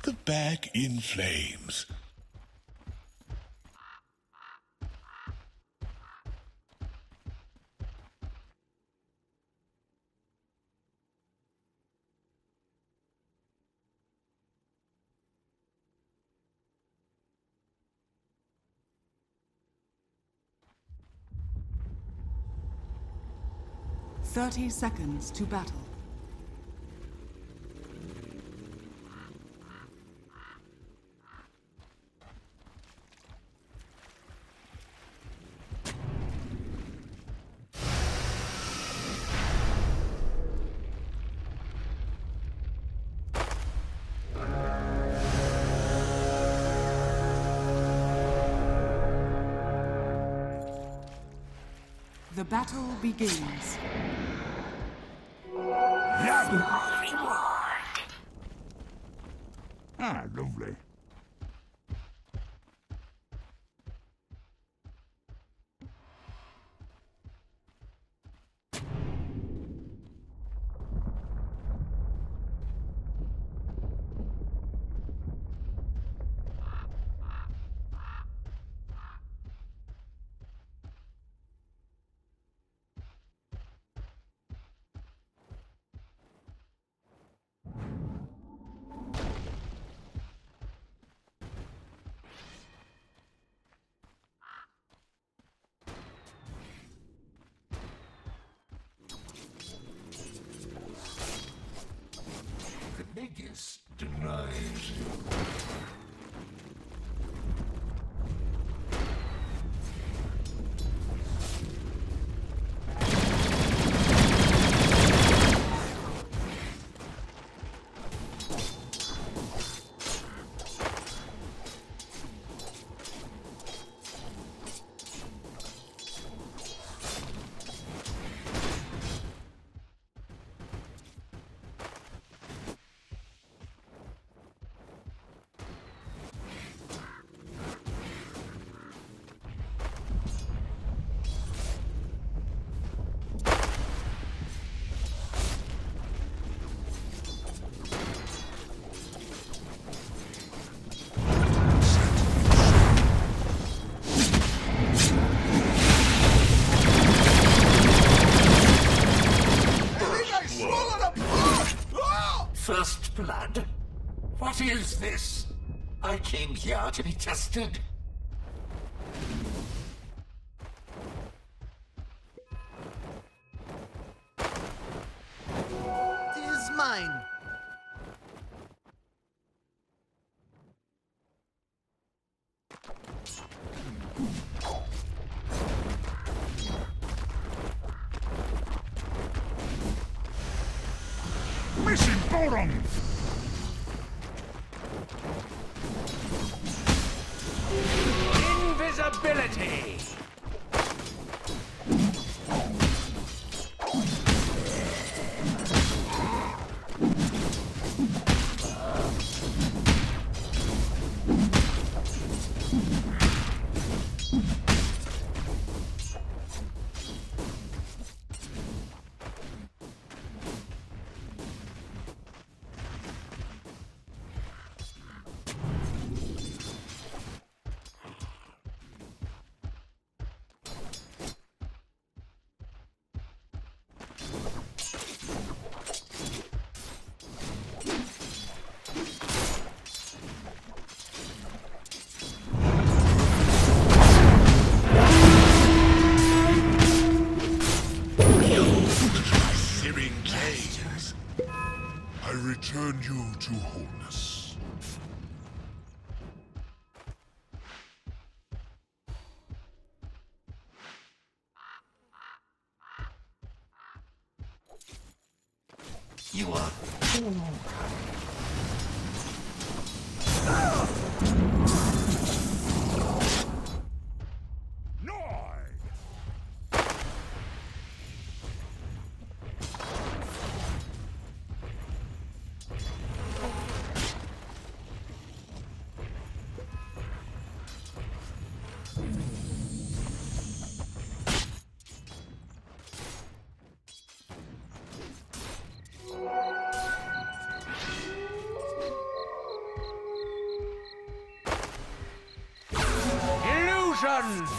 the bag in flames. Thirty seconds to battle. The battle begins. Ah, lovely. Negus denies you. First blood? What is this? I came here to be tested. It is mine. Mission bottom! Invisibility! I return you to wholeness. You are too Explosion!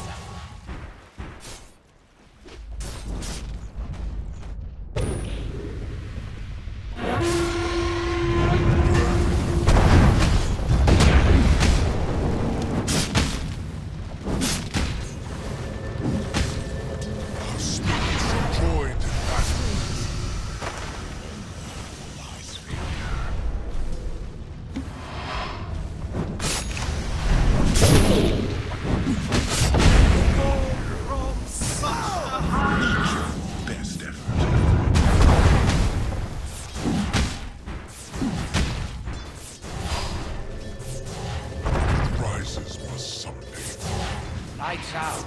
Lights out.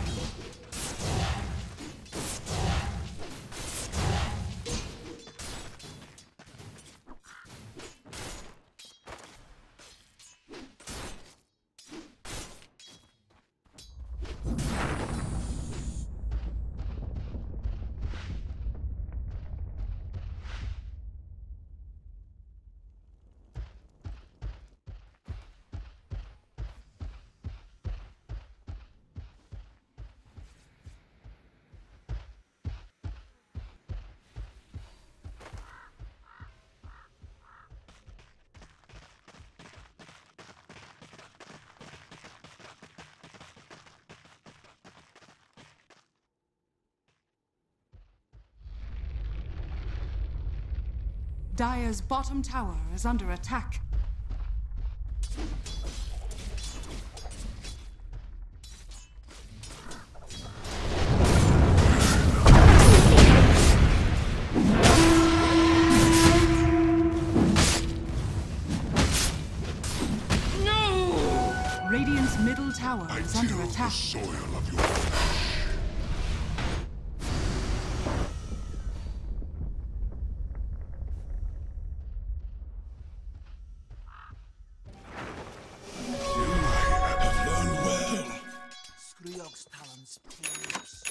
Dire's bottom tower is under attack. No! Radiant's middle tower is under attack. The soil of your flesh. Skryog's talons pierce.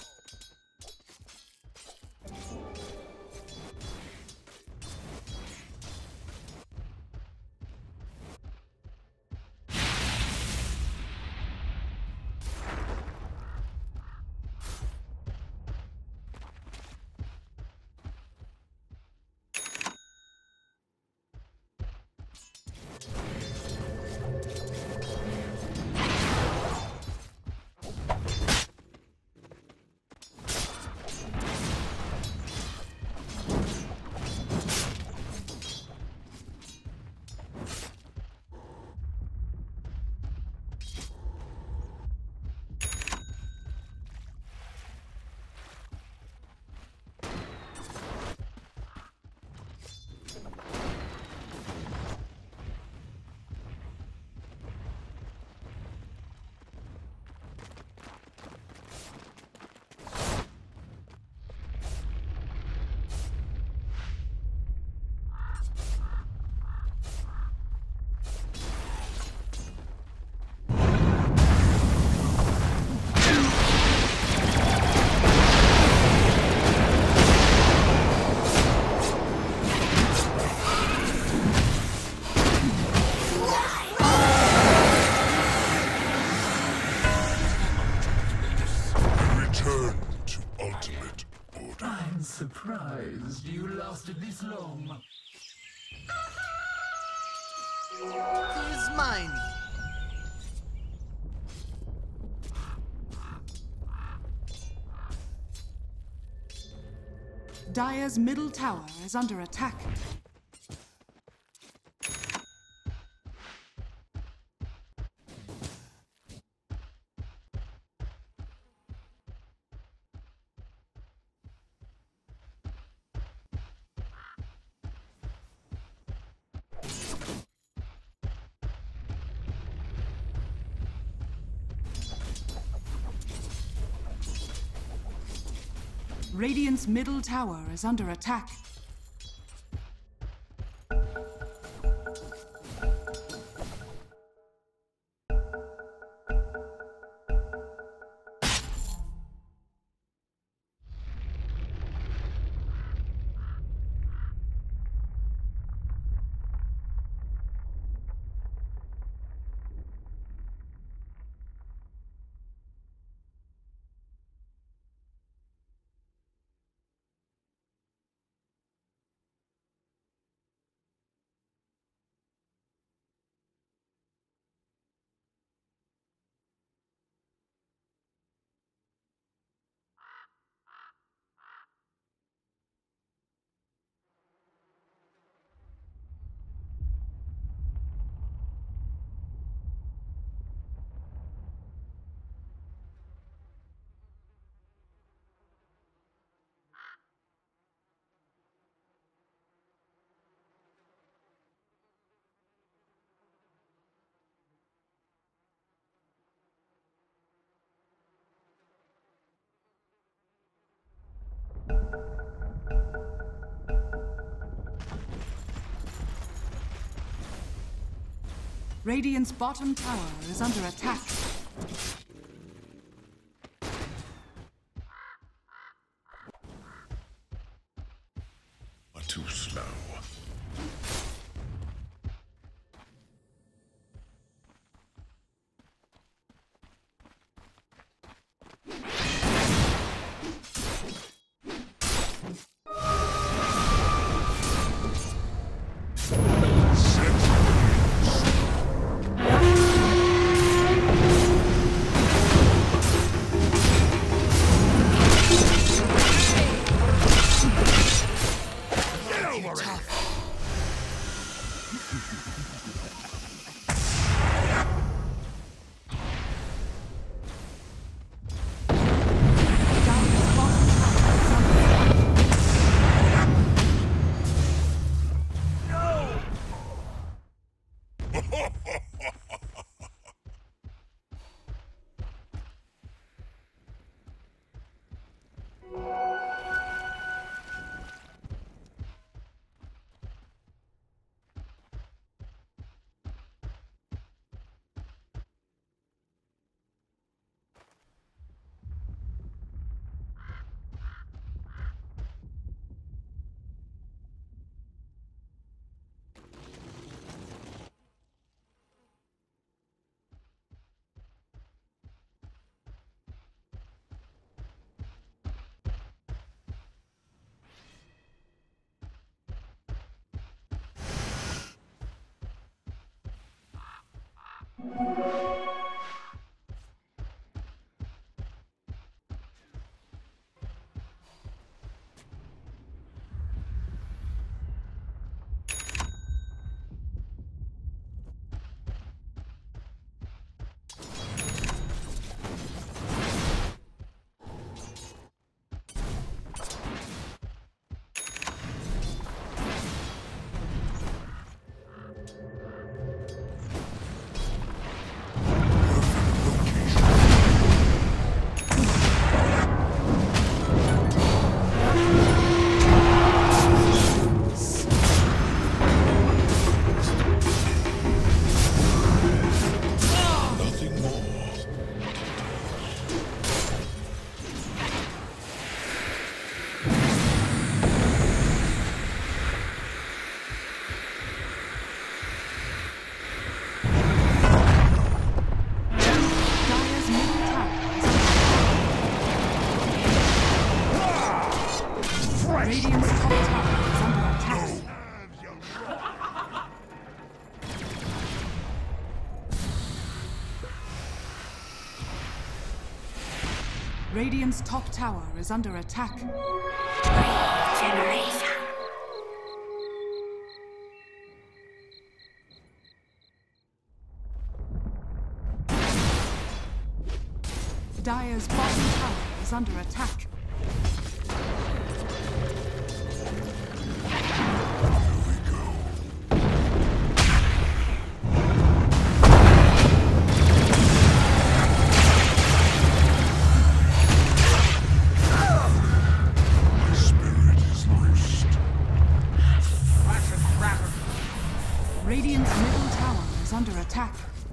Surprised you lasted this long. He's mine. Dire's middle tower is under attack. Radiant's middle tower is under attack. Radiant's bottom tower is under attack. Too slow. Radiant's top tower is under attack. Radiant's top tower is under attack. Regeneration. Dire's bottom tower is under attack. Radiant's middle tower is under attack.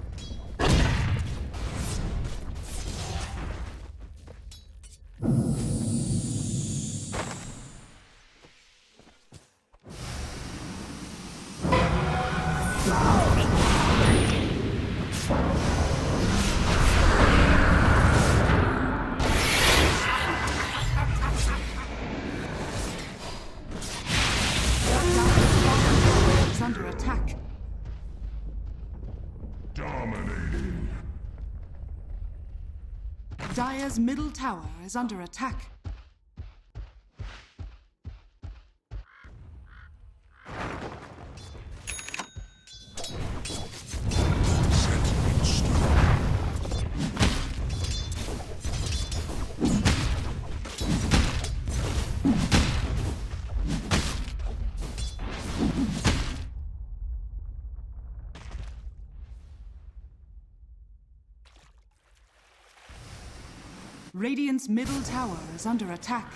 Is under attack. Dominating. Dire's middle tower is under attack. Radiant's middle tower is under attack.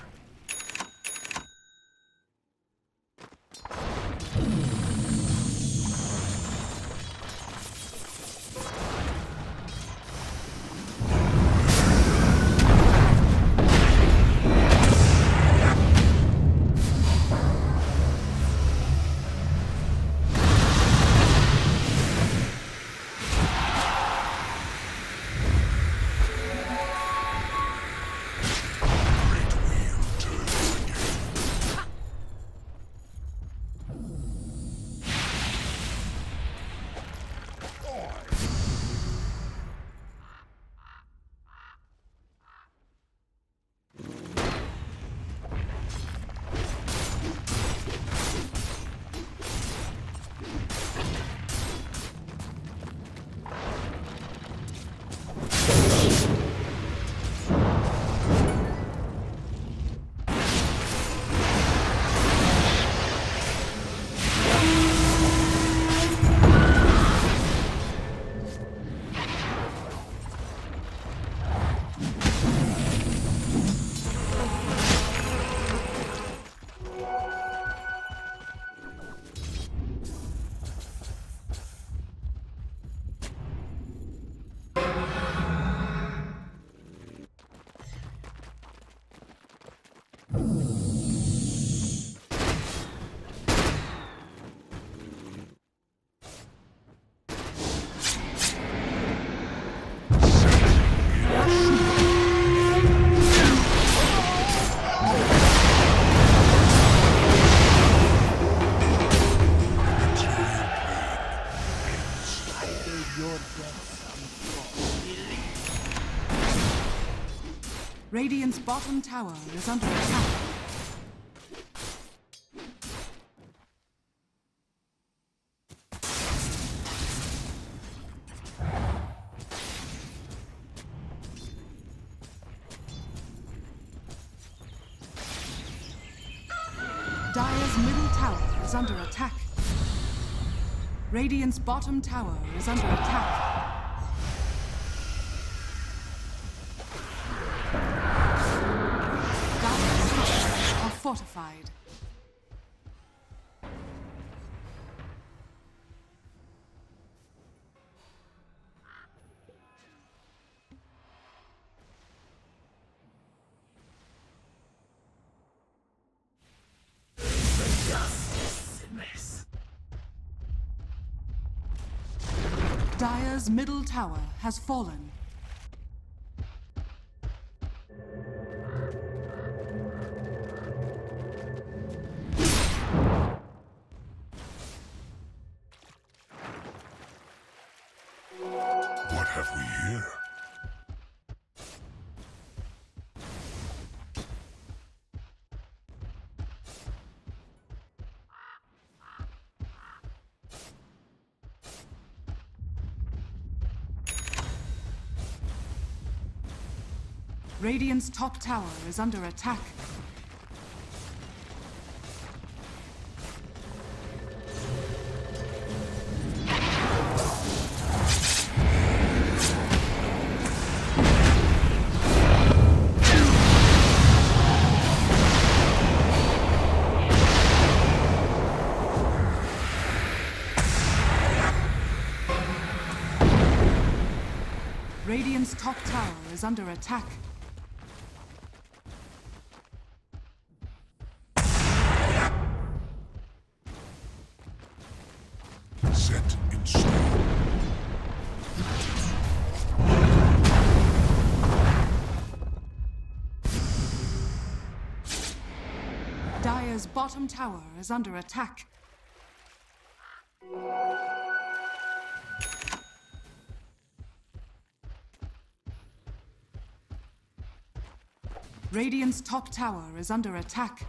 Radiant's bottom tower is under attack. Dire's middle tower is under attack. Radiant's bottom tower is under attack. Dire's structures are fortified. Dire's middle tower has fallen. What have we here? Radiant's top tower is under attack. Radiant's top tower is under attack. Set in stone. Dire's bottom tower is under attack. Radiant's top tower is under attack.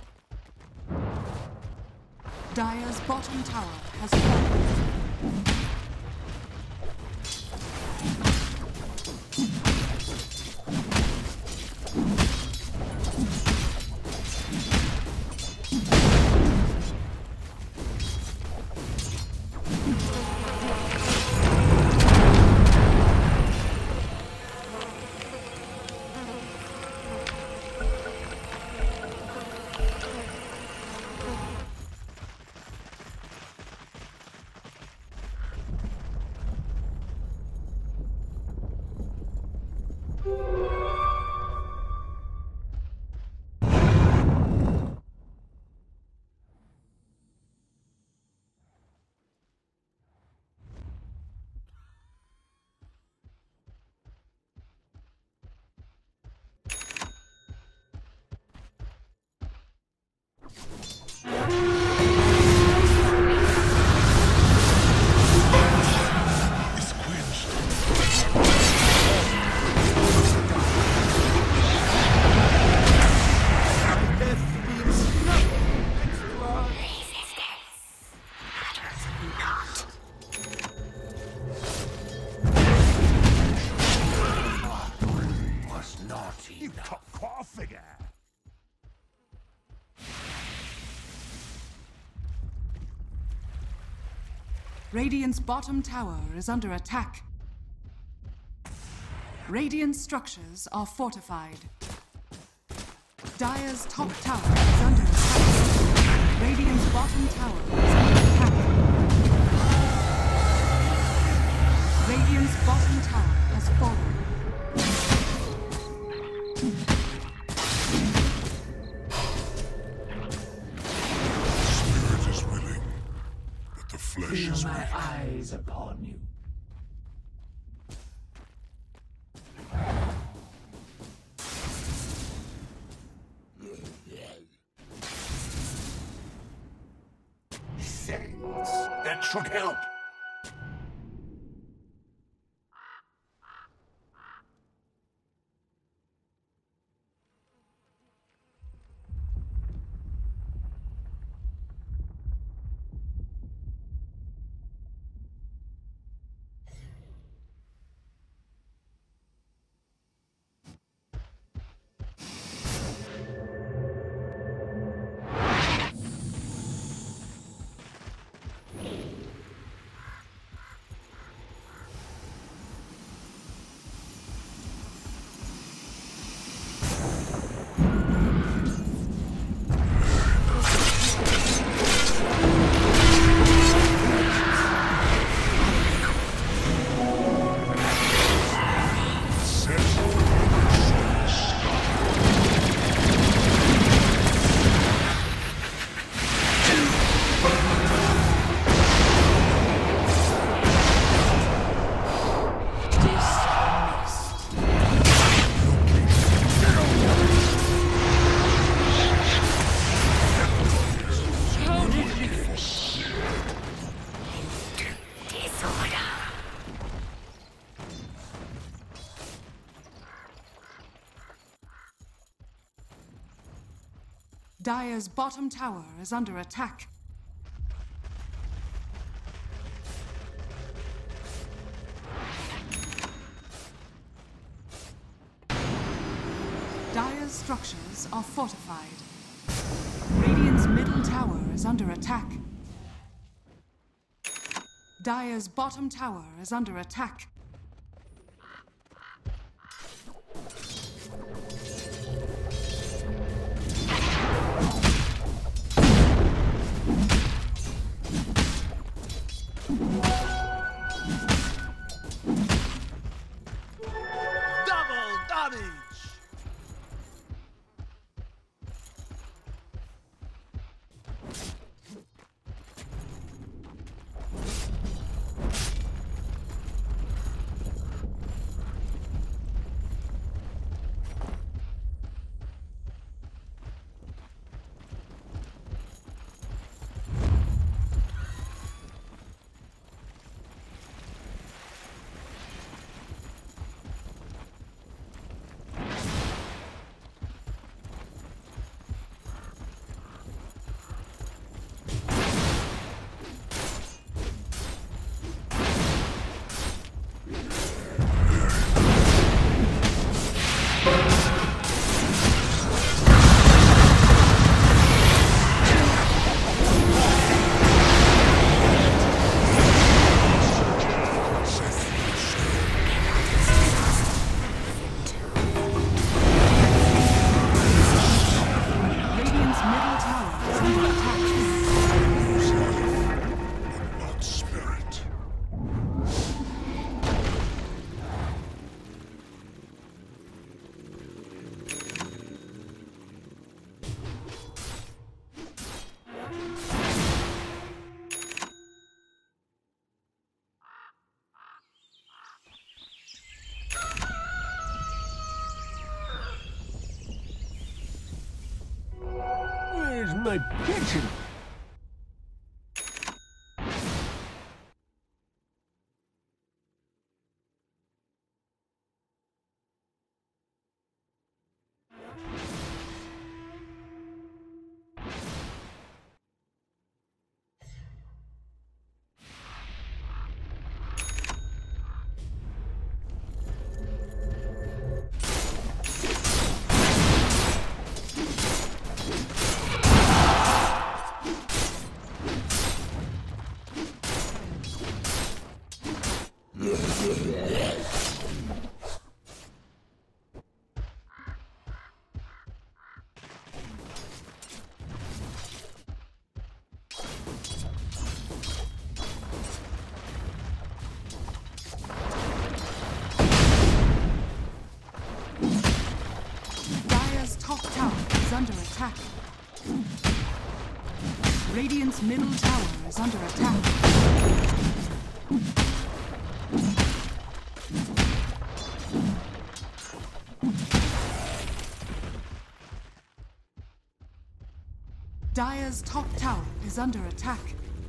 Dire's bottom tower has fallen. Radiant's bottom tower is under attack. Radiant structures are fortified. Dire's top tower is under attack. Radiant's bottom tower is under attack. Radiant's bottom tower has fallen. Spirit is willing, but the flesh Feel is my weak. eyes upon you. Thanks. That should help. Dire's bottom tower is under attack. Dire's structures are fortified. Radiant's middle tower is under attack. Dire's bottom tower is under attack. Double damage! Not spirit. Where's my pigeon? Dire's top tower is under attack. Radiant's middle tower is under attack. Dire's top tower is under attack.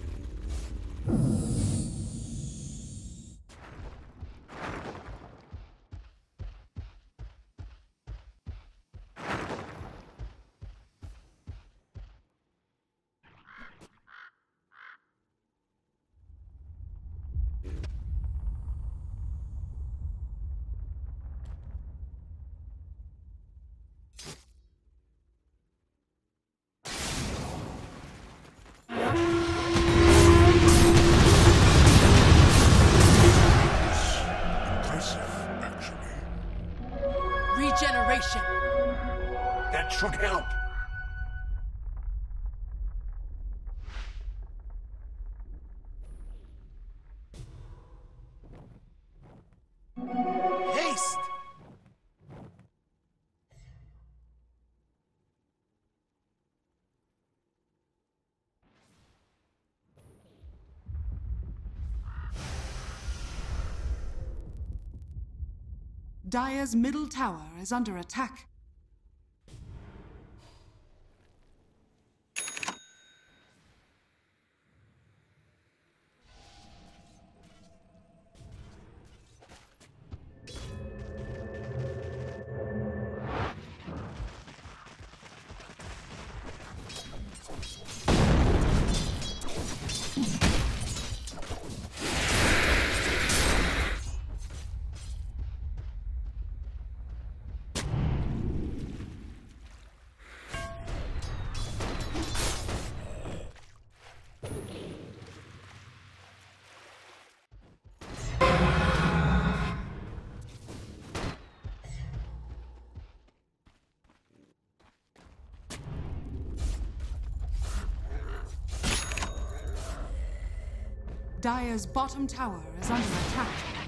Impressive, actually. Regeneration! That should help. Haste! Dire's middle tower is under attack. Dire's bottom tower is under attack.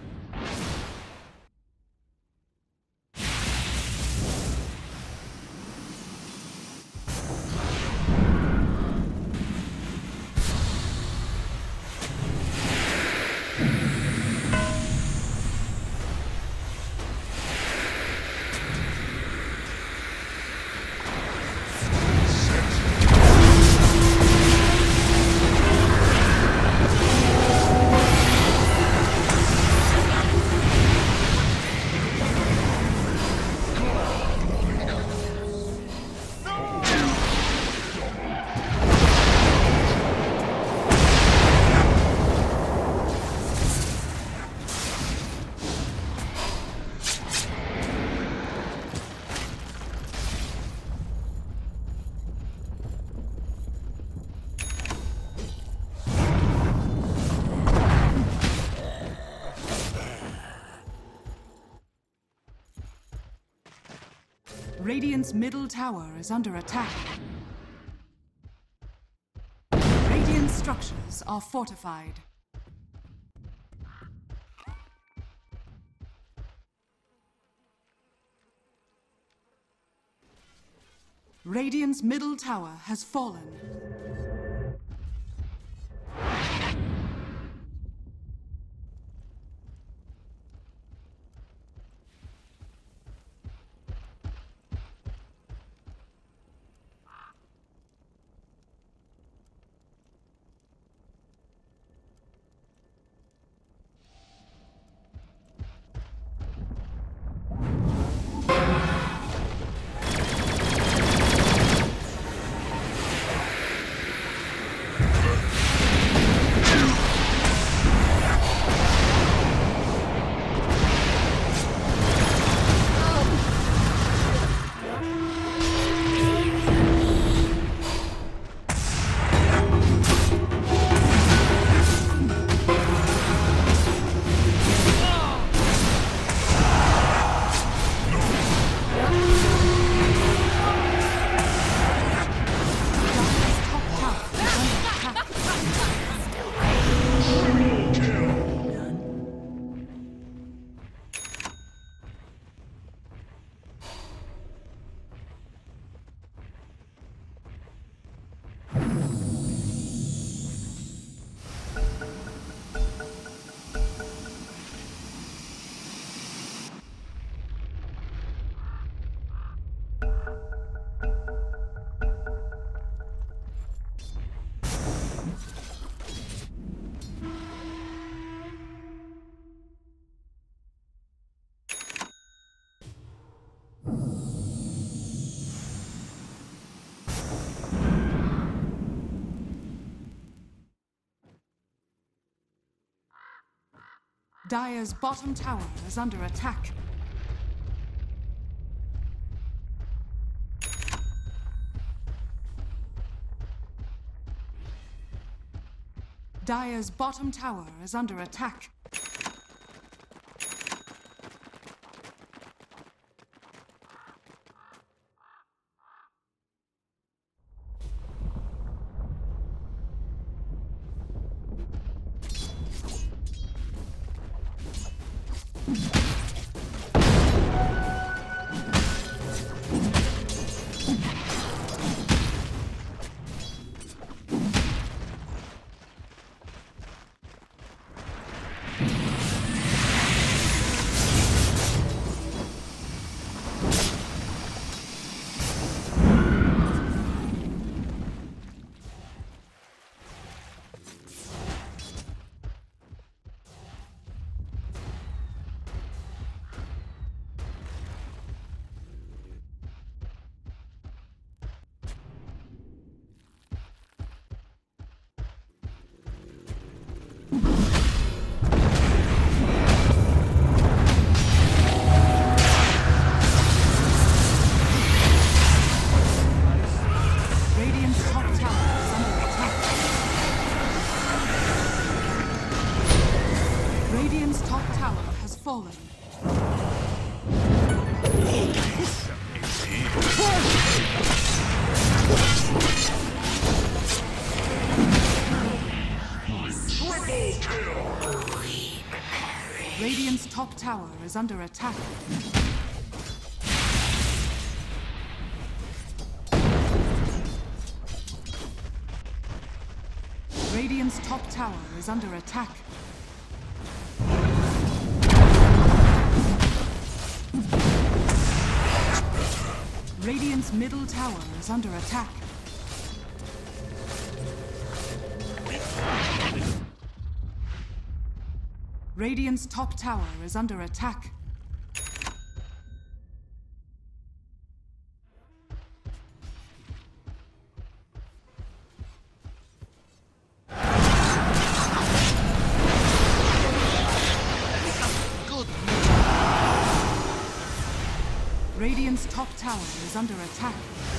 Radiant's middle tower is under attack. Radiant structures are fortified. Radiant's middle tower has fallen. Dire's bottom tower is under attack. Dire's bottom tower is under attack. Fallen. Triple Radiant's top tower is under attack. Radiant's top tower is under attack. Radiant's middle tower is under attack. Radiant's top tower is under attack. Radiant's top tower is under attack.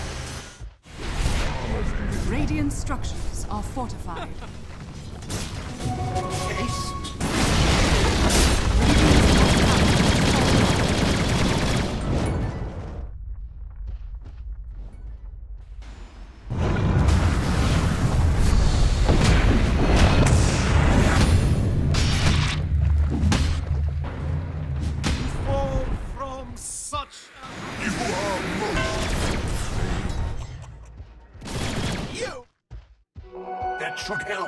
Radiant structures are fortified. Haste. Fall from such You are you. That should help.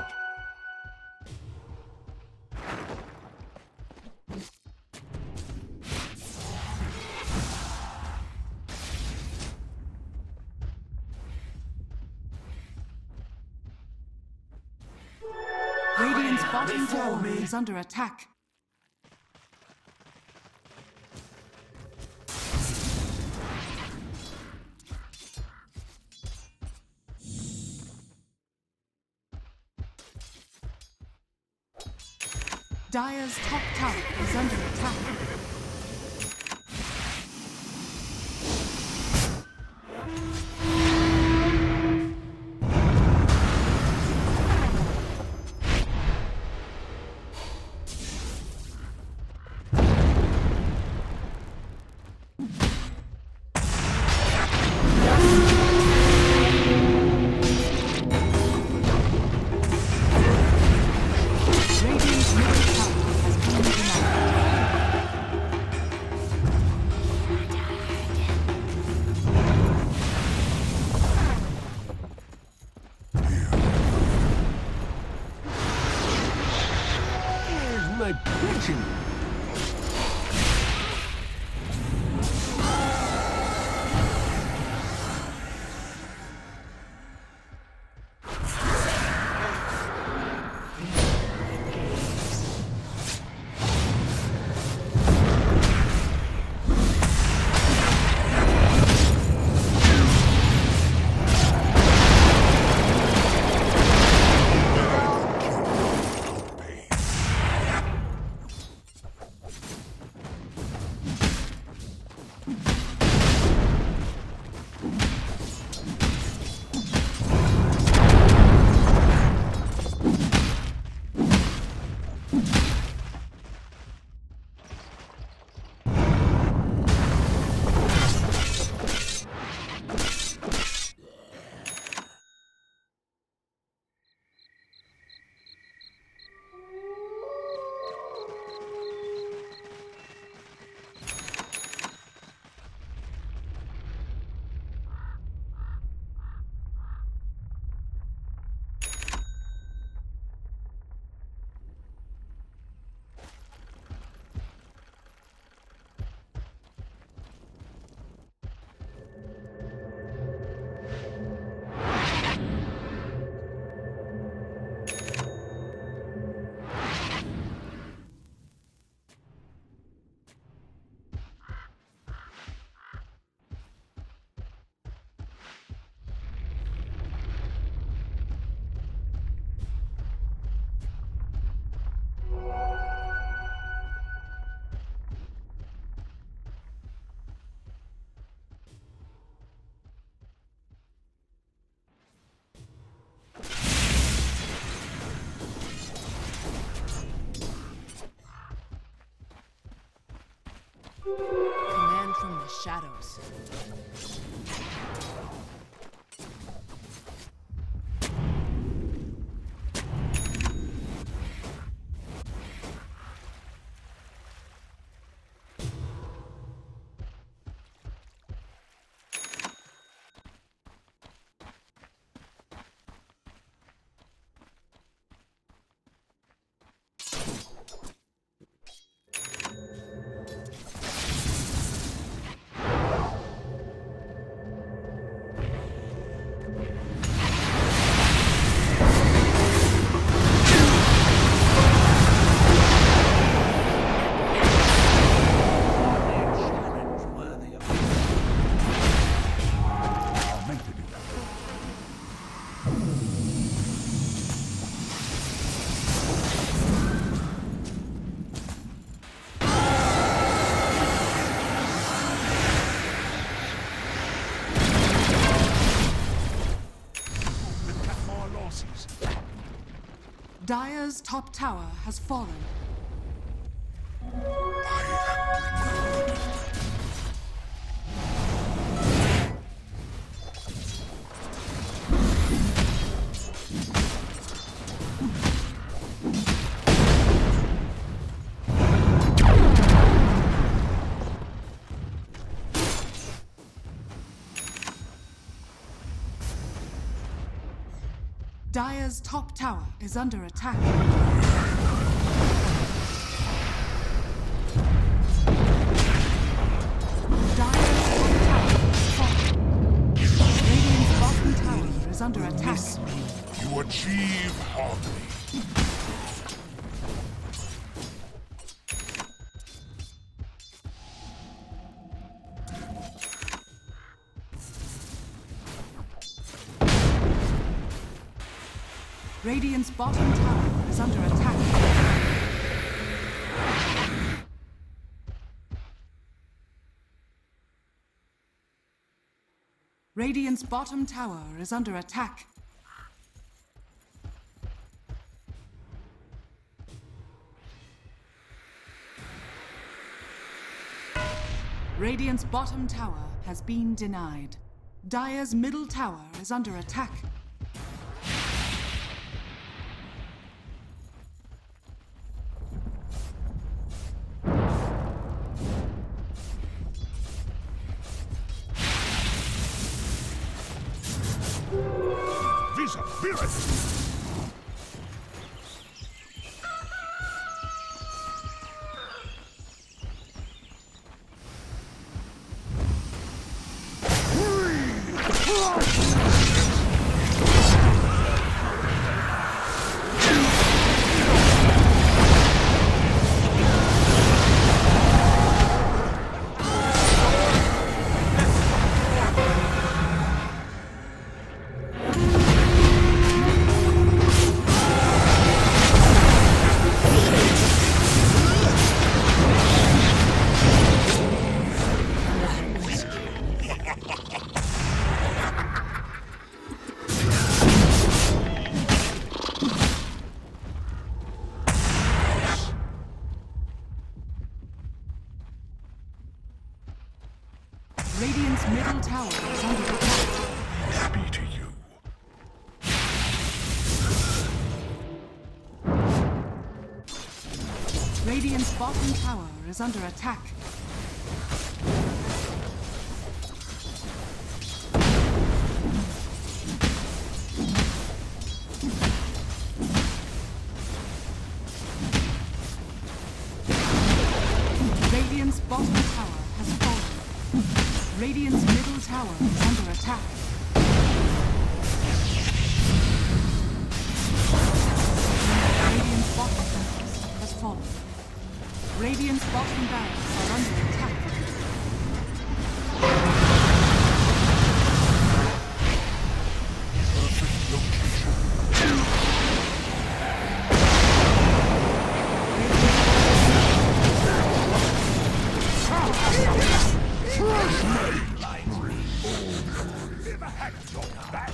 Radiant's bottom Before tower me. is under attack. Dire's top tower is under attack. Radiant's middle tower has been denied. Where's my pitching? Command from the shadows. Dire's top tower has fallen. Dire's top tower is under attack. Radiant's bottom tower is under attack. You achieve harmony. Radiant's bottom tower is under attack. Radiant's bottom tower is under attack. Radiant's bottom tower has been denied. Dire's middle tower is under attack. Visibility! Radiant's middle tower is under attack. Happy to you. Radiant's bottom tower is under attack. Radiant's bottom tower has fallen. Radiant's middle tower is under attack. Radiant's bottom tower has fallen. Radiant's bottom barracks are under attack. Perfect location. Never had a job back.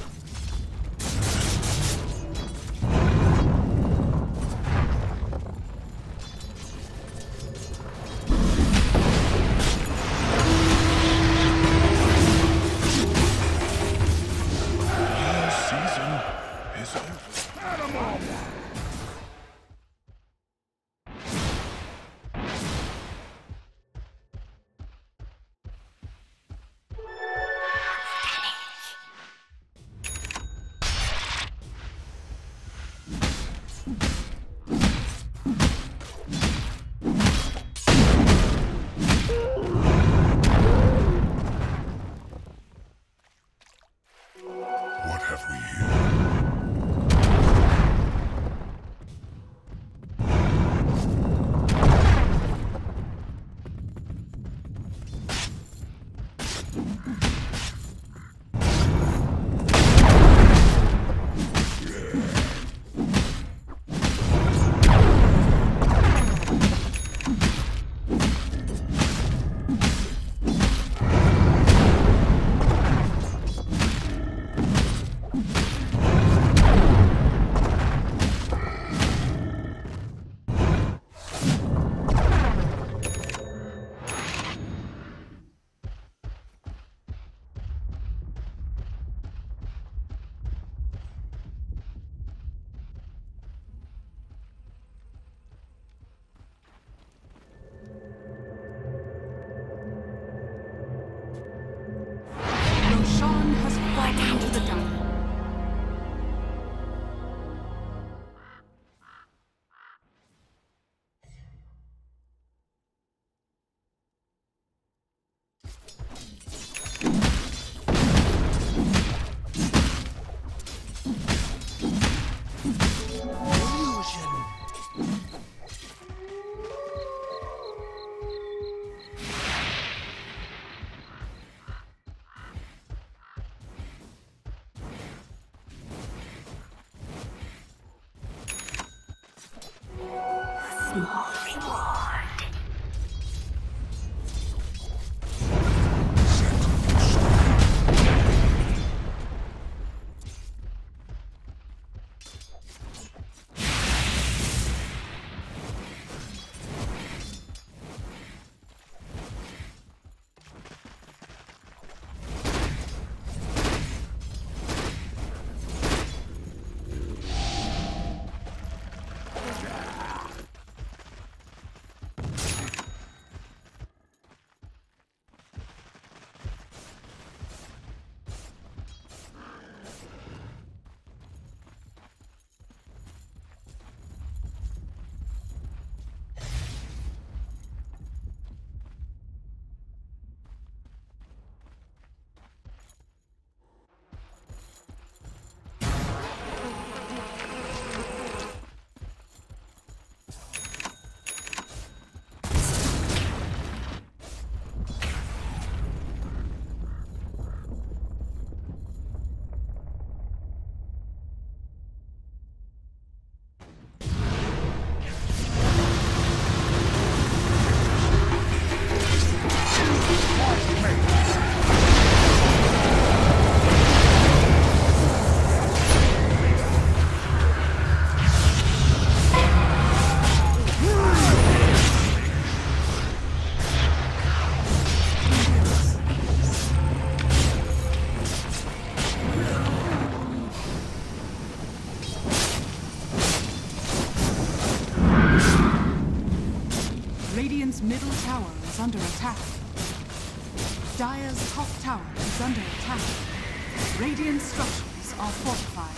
Radiant's middle tower is under attack. Dire's top tower is under attack. Radiant structures are fortified.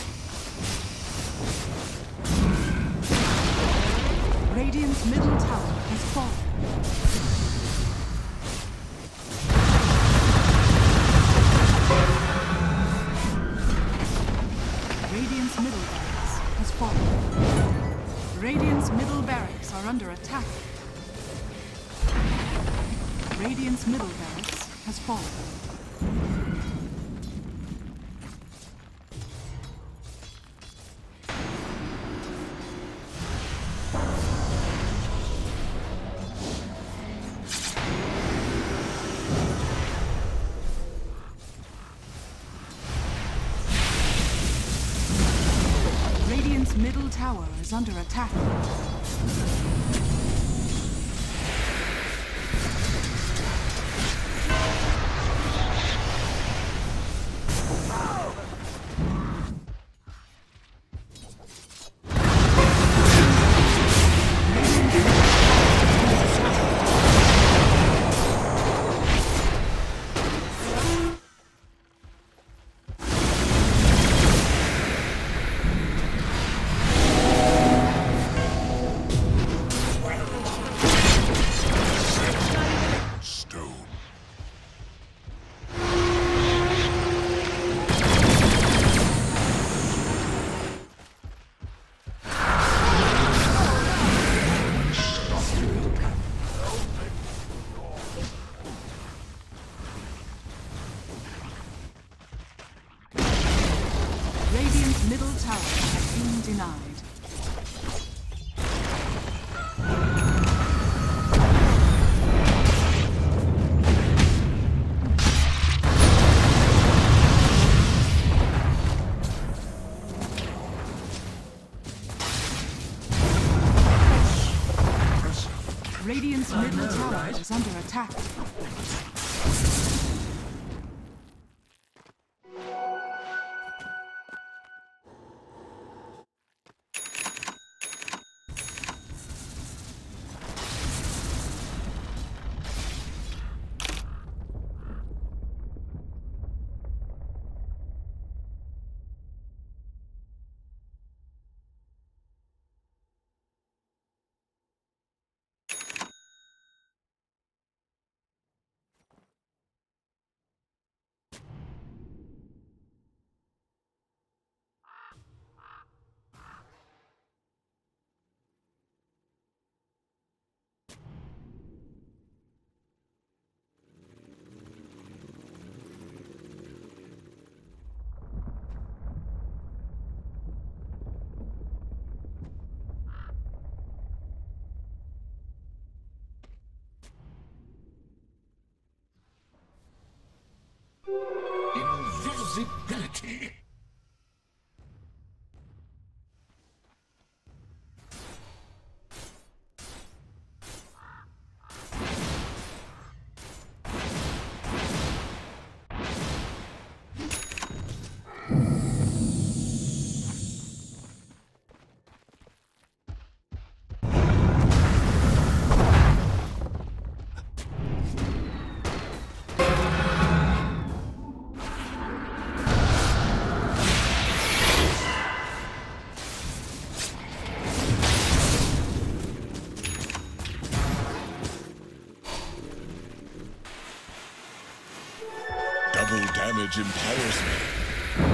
Radiant's middle tower has fallen. Radiant's middle barracks has fallen. Radiant's middle barracks are under attack. Radiant's middle barracks has fallen. Radiant's middle tower is under attack. Radiant's middle tower has been denied. Radiant's middle tower is under attack. Invisibility. Double damage empowers me.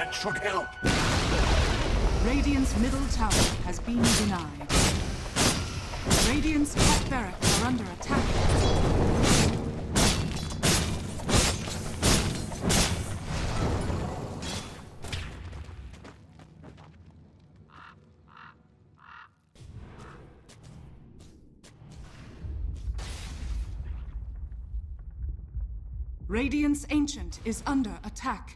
That should help. Radiant's middle tower has been denied. Radiant's top barracks are under attack. Radiant's Ancient is under attack.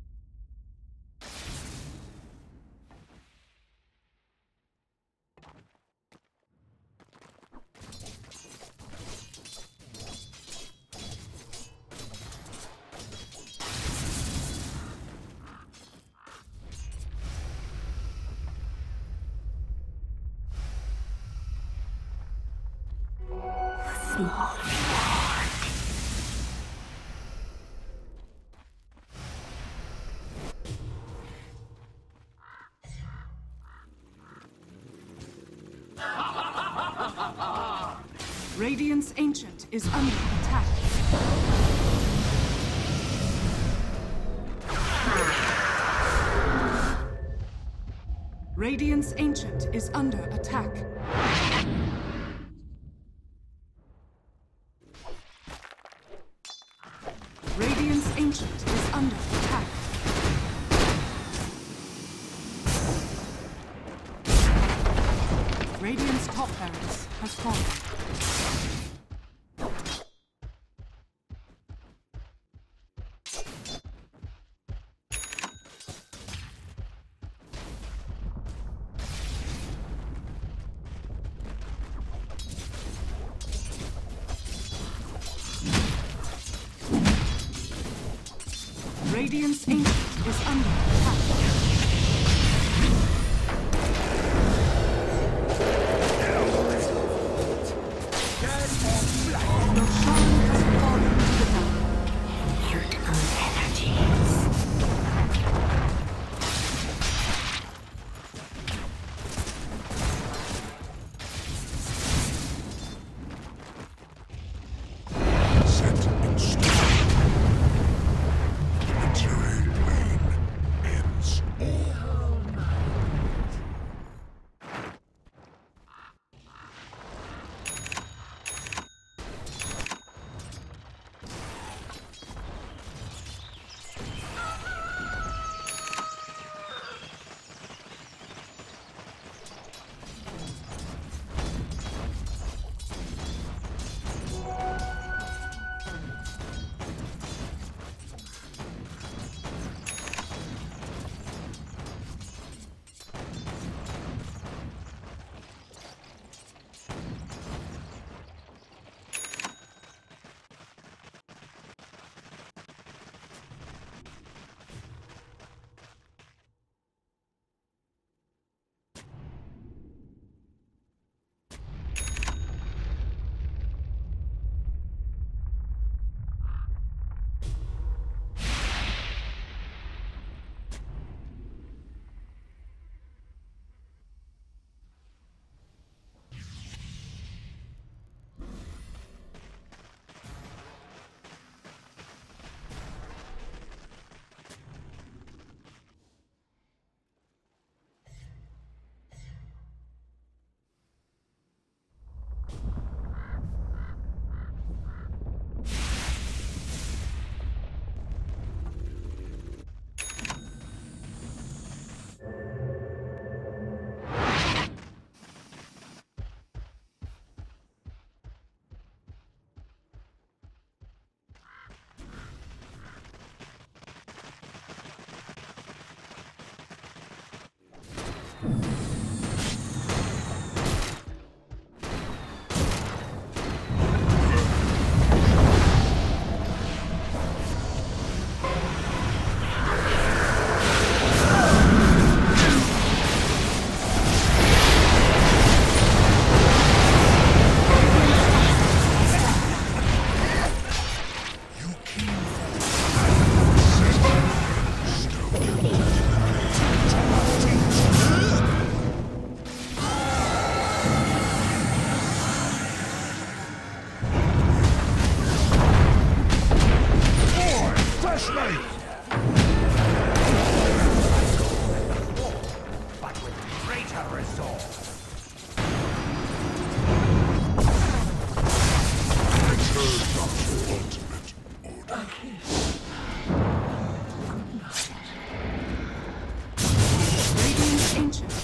Radiant's Ancient is under attack. Radiant's Ancient is under attack. Radiant's Ancient is under attack. Radiant's top barracks has fallen. Radiant's Ancient is under attack. Your shrine has fallen to the ground. Beautiful energies. Set in stone. The terrain plane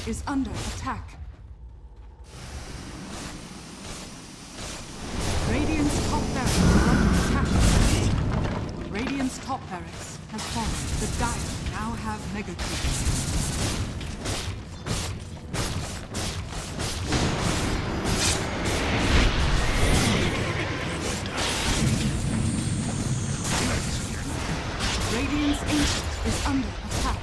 is under attack. Radiant's top barracks are under attack. Radiant's top barracks has fallen. The Dire now have mega creeps. Radiant's Ancient is under attack.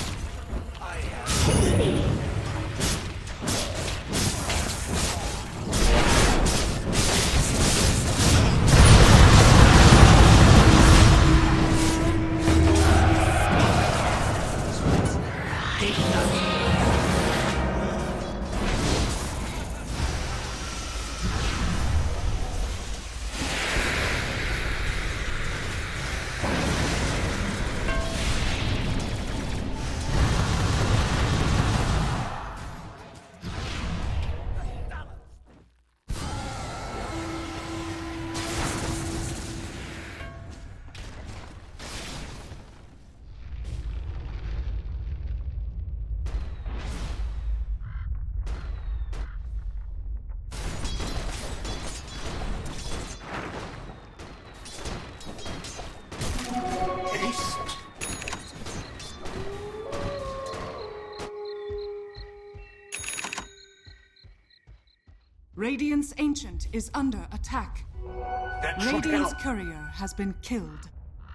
Radiant's Ancient is under attack. Radiant's courier has been killed.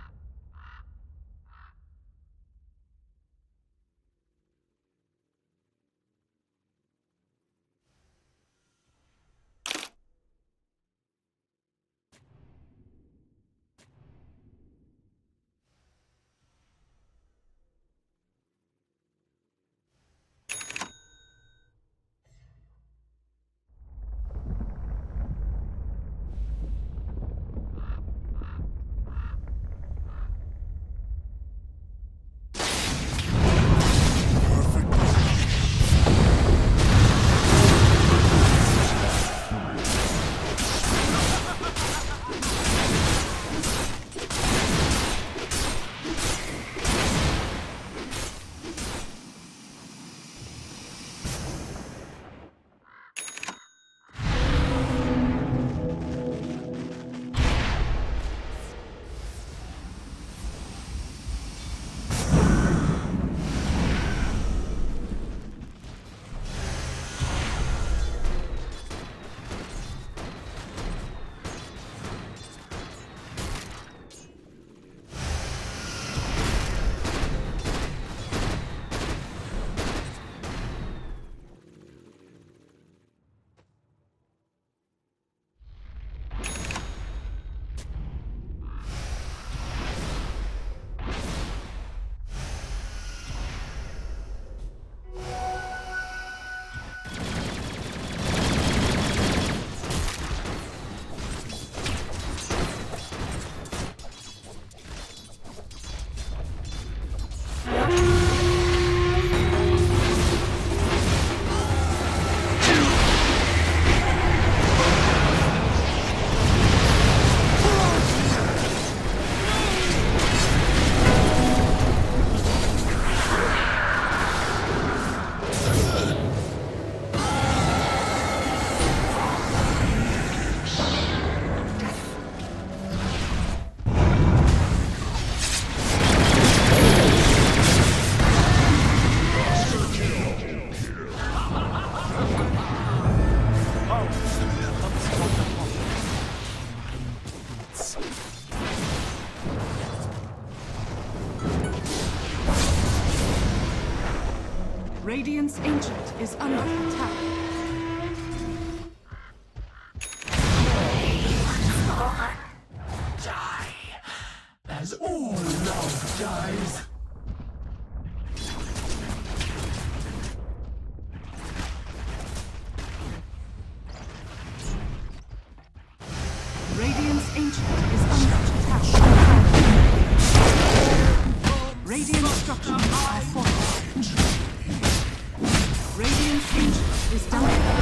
Radiant's Ancient is under attack. Die, as all love dies. Radiant's Ancient is under attack. Radiant structures are fortified. Radiant's Ancient is down.